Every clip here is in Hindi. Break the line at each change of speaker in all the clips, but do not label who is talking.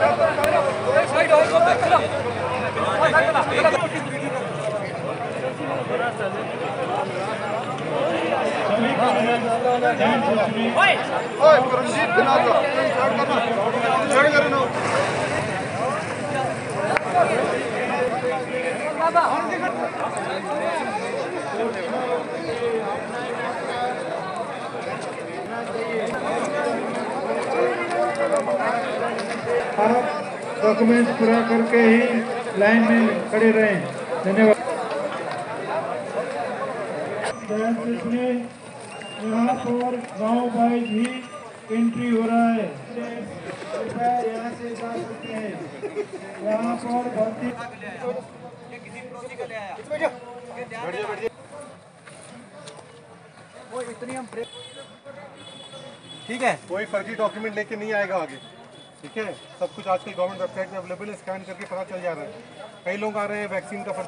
आप डॉक्यूमेंट्स पूरा करके ही लाइन में खड़े रहें। धन्यवाद। यहाँ पर गाँव वाइज ही एंट्री हो रहा है। यहाँ से जा सकते हैं। यहाँ पर भर्ती
ठीक है, कोई फर्जी डॉक्यूमेंट लेके नहीं आएगा आगे। ठीक है, सब कुछ आजकल गवर्नमेंट वेबसाइट में अवेलेबल है, स्कैन करके पता चल जा रहा है। कई लोग आ रहे हैं वैक्सीन का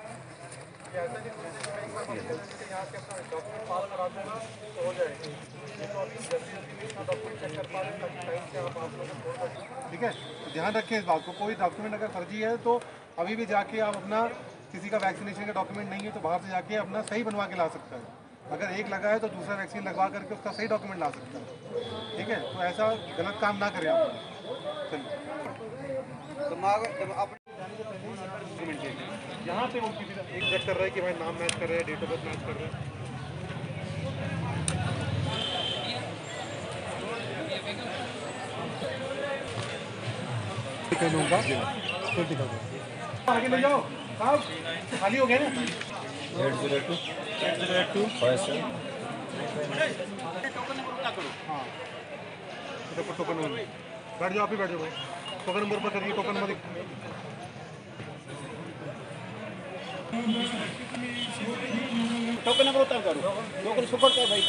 ठीक है, ध्यान रखें इस बात को। कोई डॉक्यूमेंट अगर फर्जी है तो अभी भी जाके आप अपना किसी का वैक्सीनेशन का डॉक्यूमेंट नहीं है तो बाहर से जाके अपना सही बनवा के ला सकता है। अगर एक लगा है तो दूसरा वैक्सीन लगवा करके उसका सही डॉक्यूमेंट ला सकता है। ठीक है, तो ऐसा गलत काम ना करें आप। चलिए, यहाँ पे उनकी एक चेक कर रहा है कि भाई नाम मैच कर रहे हैं, डेट ऑफ बर्थ मैच कर रहे हैं। आगे ले जाओ साहब, खाली हो गए ना। 802 हाँ, टोकन नंबर बैठ जाओ, आप ही बैठ जाओ। टोकन नंबर पर करिए, टोकन नंबर उतार करो, टोकन सुपर कर भाई।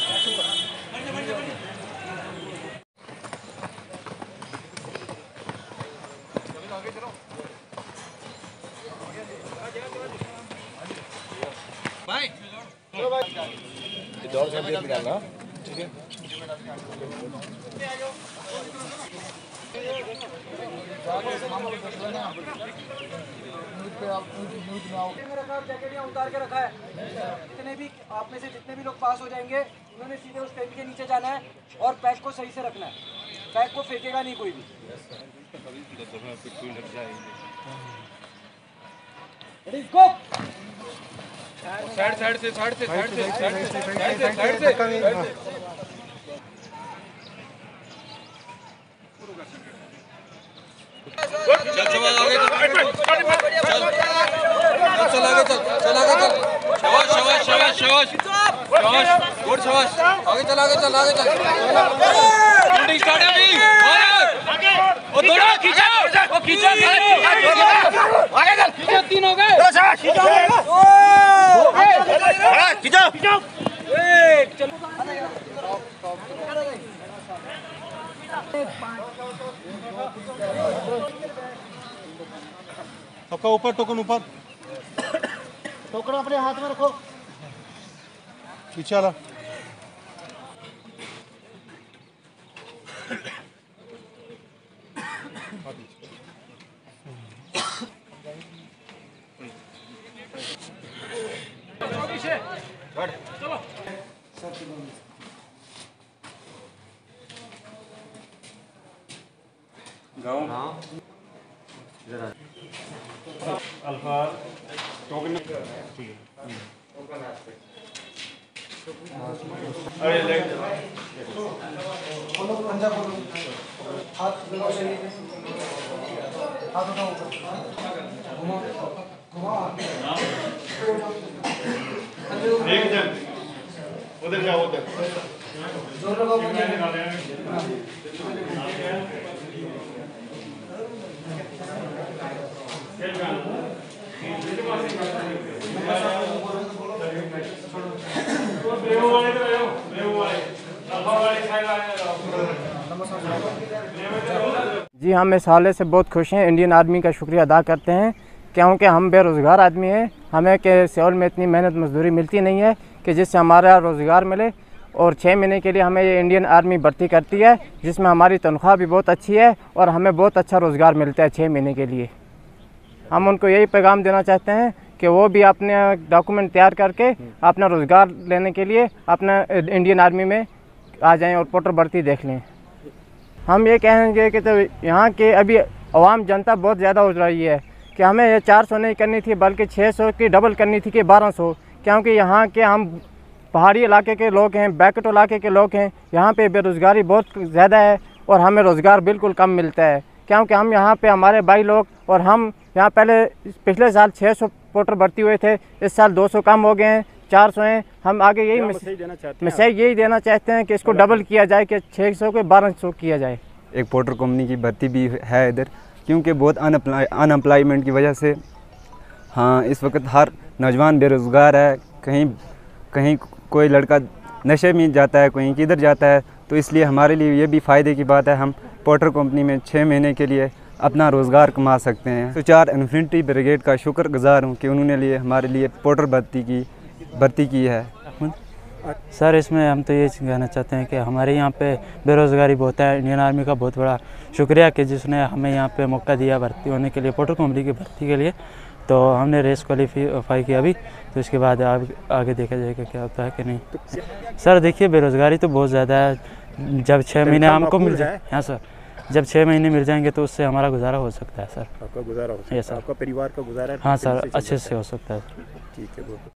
भाई चलो भाई, दौड़ से भी निकालना। ठीक है,
उतार के रखा है। जितने भी आप में से जितने भी लोग पास हो जाएंगे उन्होंने सीधे उस टेंट के नीचे जाना है और पैक को सही से रखना है। पैक को फेंकेगा नहीं कोई भी। साइड से तीन हो गए।
सबका ऊपर टोकन, ऊपर
टोकन अपने हाथ में रखो।
पीछे वाला गाँव अल्फा टोकन। ठीक है, उधर जाओ, उधर
जी हम इस हाले से बहुत खुश हैं। इंडियन आर्मी का शुक्रिया अदा करते हैं क्योंकि हम बेरोज़गार आदमी हैं। हमें के सियोल में इतनी मेहनत मजदूरी मिलती नहीं है कि जिससे हमारा रोज़गार मिले। और 6 महीने के लिए हमें ये इंडियन आर्मी भर्ती करती है, जिसमें हमारी तनख्वाह भी बहुत अच्छी है और हमें बहुत अच्छा रोज़गार मिलता है 6 महीने के लिए। हम उनको यही पैगाम देना चाहते हैं कि वो भी अपने डॉक्यूमेंट तैयार करके अपना रोज़गार लेने के लिए अपना इंडियन आर्मी में आ जाएं और पोर्टर भर्ती देख लें। हम ये कहेंगे कि तो यहाँ के अभी आवाम जनता बहुत ज़्यादा हो रही है कि हमें ये 400 नहीं करनी थी बल्कि 600 की डबल करनी थी कि 1200, क्योंकि यहाँ के हम पहाड़ी इलाके के लोग हैं, बैकवर्ड इलाके के लोग हैं, यहाँ पे बेरोज़गारी बहुत ज़्यादा है और हमें रोज़गार बिल्कुल कम मिलता है। क्योंकि हम यहाँ पे हमारे भाई लोग और हम यहाँ पिछले साल 600 पोर्टर भर्ती हुए थे, इस साल 200 कम हो गए हैं, 400 हैं। हम आगे यही मैसेज यही देना चाहते हैं कि इसको डबल किया जाए कि 600 के 1200 किया जाए।
एक पोर्टर कंपनी की भर्ती भी है इधर, क्योंकि बहुत अनएम्प्लॉयमेंट की वजह से हाँ इस वक्त हर नौजवान बेरोज़गार है। कहीं कोई लड़का नशे में जाता है, कहीं किधर जाता है, तो इसलिए हमारे लिए ये भी फ़ायदे की बात है, हम पोर्टर कंपनी में 6 महीने के लिए अपना रोज़गार कमा सकते हैं। तो 4 इन्फेंट्री ब्रिगेड का शुक्रगुजार हूँ कि उन्होंने लिए हमारे लिए पोर्टर भर्ती की है।
सर इसमें हम तो ये कहना चाहते हैं कि हमारे यहाँ पे बेरोज़गारी बहुत है। इंडियन आर्मी का बहुत बड़ा शुक्रिया कि जिसने हमें यहाँ पे मौका दिया भर्ती होने के लिए, पोर्टर कंपनी की भर्ती के लिए। तो हमने रेस क्वालिफाई किया अभी, तो इसके बाद आगे देखा जाएगा क्या होता है कि नहीं। सर देखिए बेरोज़गारी तो बहुत ज़्यादा है। जब 6 महीने हमको मिल जाए, हाँ सर, जब 6 महीने मिल जाएंगे तो उससे हमारा गुजारा हो सकता है सर।
आपका गुजारा हो सकता है,
सर।
आपका परिवार का गुजारा
हाँ सर, अच्छे से हो सकता है।
ठीक है।